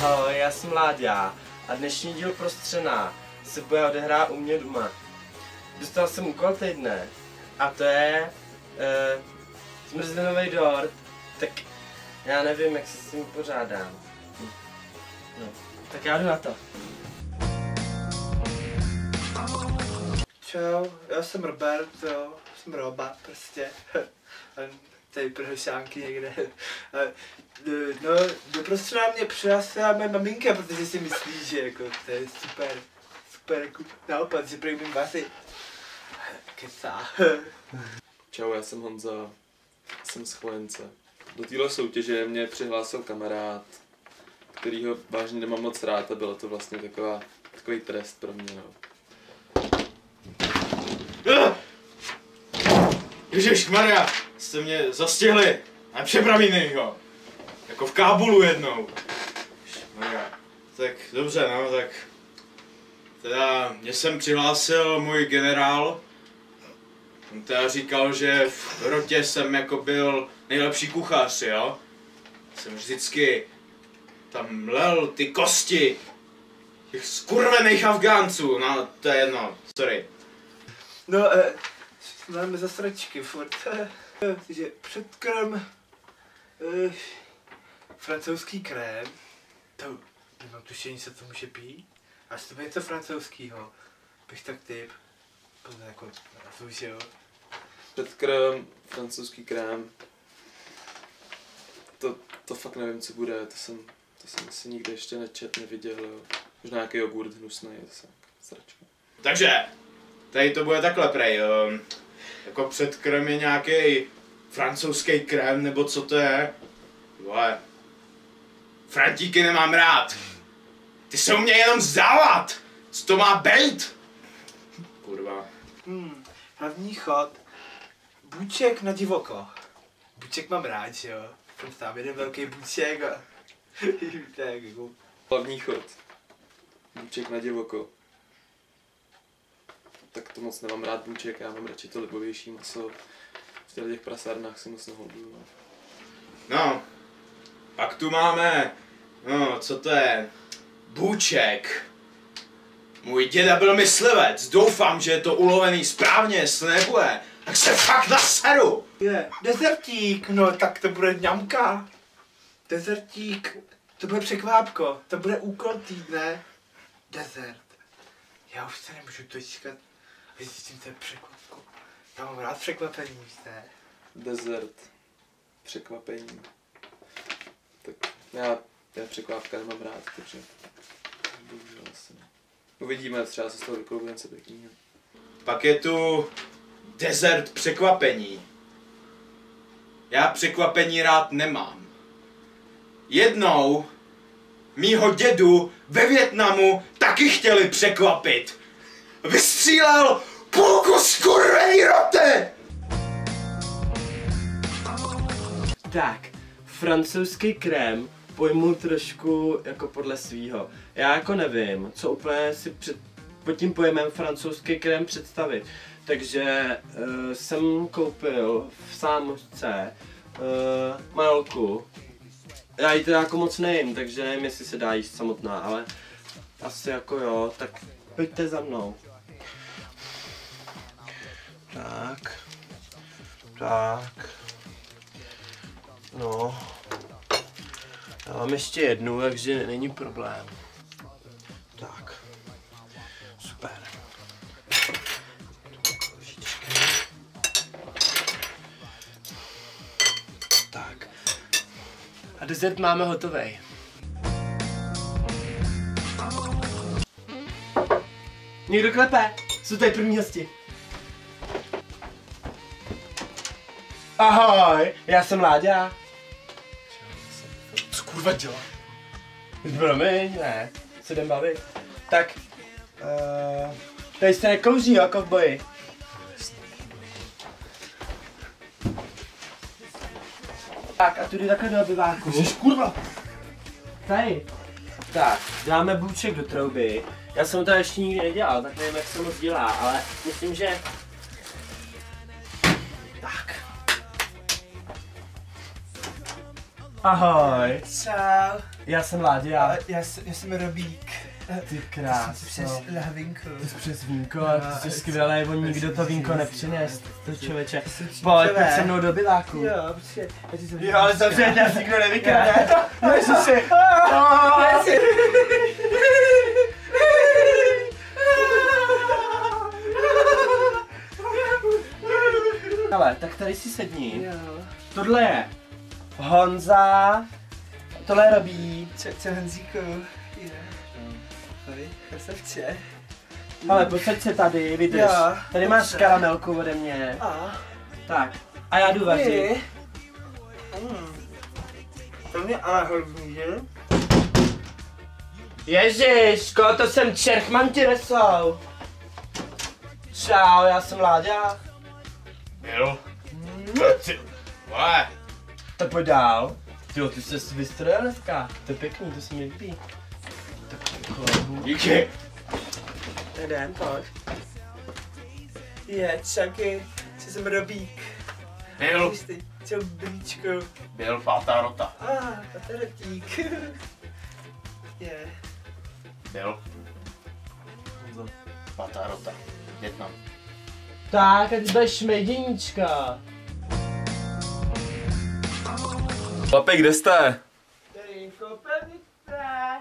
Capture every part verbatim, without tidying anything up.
Ahoj, já jsem Láďa a dnešní díl Prostřená se bude odehrát u mě doma. Dostal jsem úkol týdne a to je uh, zmrzlinový dort, tak já nevím, jak se s tím pořádám. Hm. No, tak já jdu na to. Čau, já jsem Robert, jo, jsem Roba prostě. Tady prhošánky někde. No, do Prostřená mě přinesla moje maminka, protože si myslí, že jako to je super, super jako nápad, že prý umím vařit. Kecá. Čau, já jsem Honza, jsem z Chvojence. Do téhle soutěže mě přihlásil kamarád, kterýho vážně nemám moc rád a bylo to vlastně taková, takový trest pro mě. No. Ježišmarja, jste mě zastihli a nepřepravínej jako v Kábulu jednou. Ježišmarja. Tak dobře, no, tak teda mě jsem přihlásil můj generál. On teda říkal, že v rotě jsem jako byl nejlepší kuchař, jo. Jsem vždycky tam mlel ty kosti těch skurvených Afgánců, no to je jedno, sorry. No, eh, máme zasračky furt. Takže předkrm, eh, francouzský krém, to nemám tušení, co to může být. Až to bude něco francouzskýho, bych tak typ, to jako jo. Předkrm, francouzský krém, to, to fakt nevím, co bude, to jsem, to jsem si nikdy ještě nečet, neviděl, jo. Možná nějaký jogurt hnusný, to jsem sračka. Takže, tady to bude takhle prej, um, jako předkrm je nějaký francouzský krém, nebo co to je? Vole, Frantíky nemám rád, ty se u mě jenom vzdávat, co to má být? Kurva. Hmm, hlavní chod, buček na divoko. Buček mám rád, že jo? Tam jeden velký buček a tak jako. Hlavní chod, buček na divoko. Tak to moc nemám rád buček, já mám radši to libovější maso. V těch prasárnách si moc neholduju. No. No, pak tu máme, no, co to je? Buček. Můj děda byl myslivec, doufám, že je to ulovený správně, jestli nebude, tak se fakt naseru. Je, dezertík, no tak to bude ňamka. Dezertík, to bude překvápko, to bude úkol týdne. Dezert. Já už se nemůžu dočkat, zjistím, co je překvapko. Já mám rád překvapení, víte? Dezert. Překvapení. Tak já, já překvápka nemám rád, takže bohužel asi ne. Uvidíme, třeba se z toho vykloubí něco pěknýho. Pak je tu dezert překvapení. Já překvapení rád nemám. Jednou mýho dědu ve Vietnamu taky chtěli překvapit. Vystřílel půlku skurvený roty! Tak, francouzský krém pojmu trošku jako podle svýho. Já jako nevím, co úplně si před, pod tím pojmem francouzský krém představit. Takže uh, jsem koupil v sámošce uh, manolku. Já ji teda jako moc nejím, takže nevím, jestli se dá jíst samotná, ale asi jako jo, tak pojďte za mnou. Tak. Tak. No. Já mám ještě jednu, takže není problém. Tak. Super. Tak. A dezert máme hotovej. Někdo klepe? Jsou tady první hosti. Ahoj, já jsem Láďa. Co kurva dělá? Promiň, ne, se jdem bavit. Tak, uh, tady se nekouří, jo, kovboji. Tak a tudy takhle do obyváku. Ježiš, kurva! Tady. Tak, dáme bůček do trouby. Já jsem to ještě nikdy nedělal, tak nevím, jak se moc dělá, ale myslím, že... Tak. Ahoj. Čau. Já jsem Láďa. Já, já, jsem, já jsem Robík. Ty Přes krásno. lahvinku. Ty jsi přes vínko, a ty jsi skvělý, on nikdo to vínko nepřines. To člověče. Jsem Pojď, čučové. pojď se mnou do byláku. Jo, počkej. Já ti to Jo, ale zavře, nás nikdo nevykradne. Ježiši. Ale, tak tady si sedni. Jo. Tohle je Honza, tohle je Robí. Čau, čau Honzíku. Jo. Ahoj, krasavče. Ale posaď se tady, vydrž. Jo, Tady máš dobře. karamelku ode mě. A. Tak, a já jdu vařit. Mm. To mě ale hodně, že? Ježiško, to jsem Čerchman ti resou. Čau, já jsem Láďa. Byl? Ty, vole. Tak pojď dál. Tyjo, ty jsi vystrojil dneska. To je pěkný, to se mi líbí. Tak kolegu. Díky. Jdem, pojď. Je, čaky, že jsem Robík. Byl. Víš ty, čau Bríčko. Byl pátá rota. A, ah, patarotík. Je. Byl. Pátá rota. Větnam. Tak, a ty budeš šmejděníčka. Chlapi, kde jste? Tady koupelnice.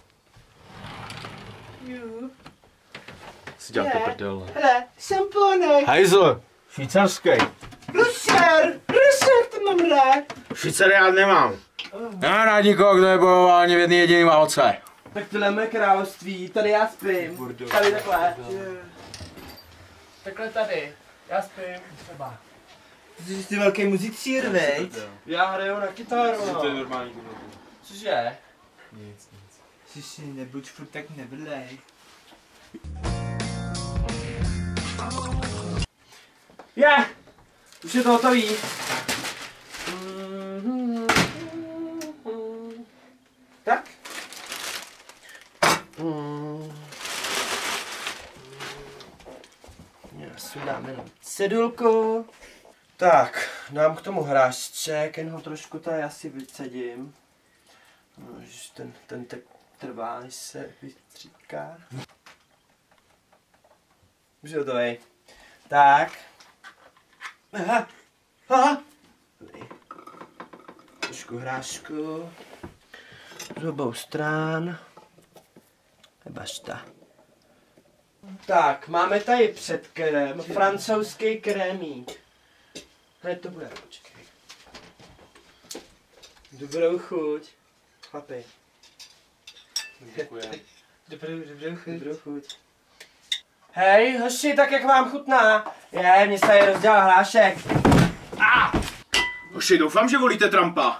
Jú. Si děláte Je. prdel. Hele, šampónek. Hajzl. Švýcarský. Rusher, Rusher, to mám rád. Švýcary já nemám. Já rád nikoho, kdo nebojoval ani v jedné jediné válce. Tak tohle je moje království, tady já spím. Tady takhle. Je. Takhle tady. Já spím. Třeba. Ty jsi velký muzicír, veď? Já hraju na kytaru, no. normální. Cože? Nic, nic. Siši, nebuď furt tak neblej. Je! Už je to hotový. Tak. Já si dáme jenom cedulku. Tak, dám k tomu hrášček, jen ho trošku tady asi vycedím. No, že ten, ten tak trvá, než se vystříká. Už je hotový. Tak. Aha. Aha. Trošku hrášku. Z obou stran. Bašta. Tak, máme tady před krém francouzský krémík. Hned to bude, počkej. Dobrou chuť. Chlapi. Děkujem. Dobrou, dobrou chuť. Dobrou chuť. Hej, hoši, tak jak vám chutná? Je, mně se tady rozdělal hlášek. Hoši, doufám, že volíte Trumpa.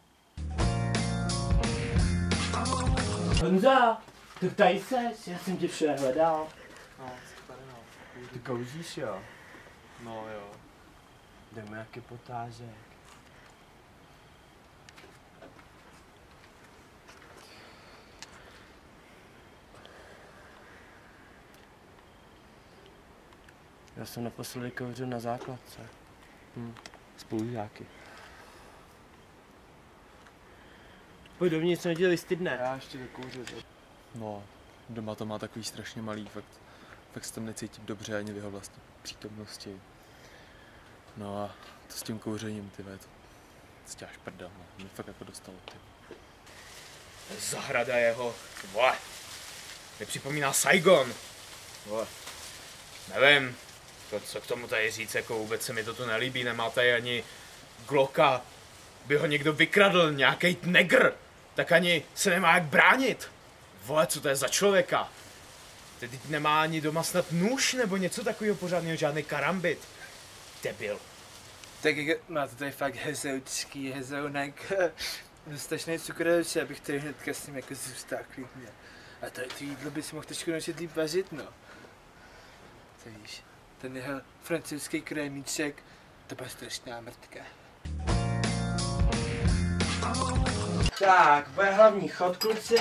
Honza, tak tady seš, já jsem tě všude hledal. No, tady no. Ty kouříš, jo? No jo. Jdeme jaký potážek. Já jsem naposledy kouřil na základce. Hm. Spolužáky. Pojď dovnitř, nedělej stydne. Já ještě dokouřil. No, doma to má takový strašně malý, fakt, fakt se tam necítím dobře ani v jeho vlastní přítomnosti. No a to s tím kouřením, ty ve, to si děláš prdel, no, mě fakt jako dostalo, ty. Zahrada jeho, vole. Mě připomíná Saigon. Vole. Nevím, to, co k tomu tady říct, jako vůbec se mi to tu nelíbí, nemá tady ani Glocka. By ho někdo vykradl, nějaký negr, tak ani se nemá jak bránit. Vole, co to je za člověka? Teď nemá ani doma snad nůž nebo něco takového pořádného, žádný karambit. Debil. Tak jak máte tady fakt hezoučký hezounek. Dostatečný cukrovič, abych tady hnedka s ním jako zůstal klidně. A tady to jídlo by si mohl trošku naučit líp vařit, no. To víš, ten jeho francouzský krémíček, to byla strašná mrtka. Tak, bude hlavní chod, kluci.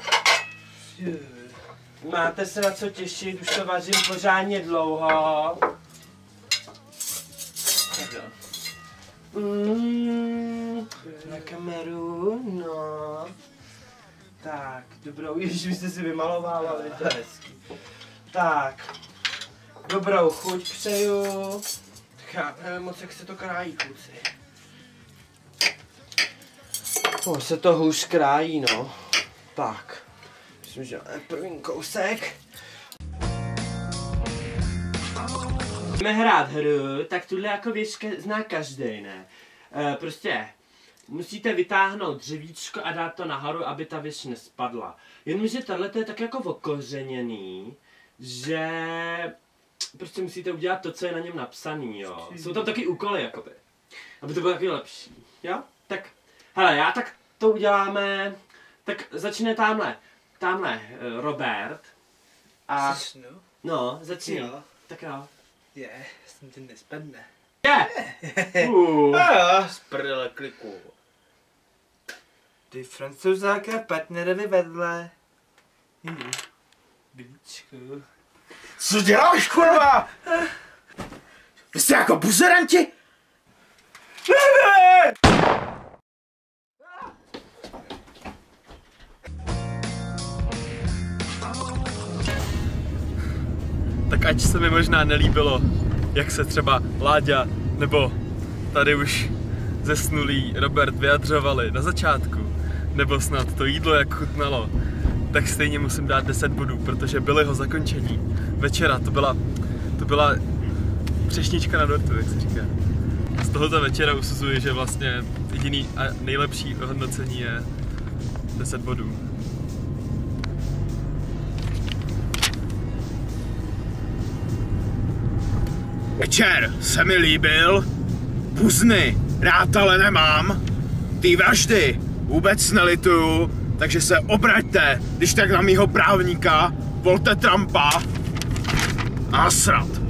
Máte se na co těšit, už to vařím pořádně dlouho. Mm, na kameru, no. Tak, dobrou, ježiš, vy jste si vymalovávali, to je hezký. Tak, dobrou chuť přeju. Já nevím moc, jak se to krájí, kluci. O, se to hůř krájí, no. Tak, myslím, že máme první kousek. Budeme hrát hru, tak tuhle jako věc zná každý, ne? E, prostě musíte vytáhnout dřevíčko a dát to nahoru, aby ta věc nespadla. Jenomže tohle je tak jako okořeněný, že prostě musíte udělat to, co je na něm napsaný, jo. Jsou tam taky úkoly, jakoby, aby to bylo taky lepší, jo? Tak, hele, já tak to uděláme, tak začne tamhle, tamhle Robert a... Začnu? No, začni, Jo. tak jo. Je, jsem ti nespadne. Je! Uh. A z prdele kliku. Ty francouzáka partnerovi vedle. Jdi. Bíčku. Co děláš, kurva? Vy jste jako buzeranti? Tak ať se mi možná nelíbilo, jak se třeba Láďa nebo tady už zesnulý Robert vyjadřovali na začátku, nebo snad to jídlo jak chutnalo, tak stejně musím dát deset bodů, protože byly ho zakončení večera, to byla, to byla třešnička na dortu, jak se říká. Z tohoto večera usuzuji, že vlastně jediný a nejlepší hodnocení je deset bodů. Večer se mi líbil, puzny rád ale nemám, ty vraždy vůbec nelituju, takže se obraťte, když tak na mýho právníka, volte Trumpa a nasrat.